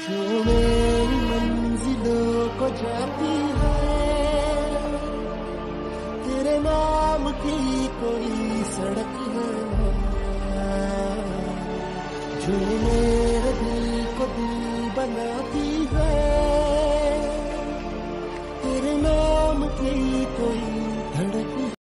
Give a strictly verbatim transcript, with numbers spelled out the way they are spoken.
जो मेरी मंजिलों को जाती है, तेरे नाम की कोई सड़क है जो मेरे दिल को दिल बनाती है।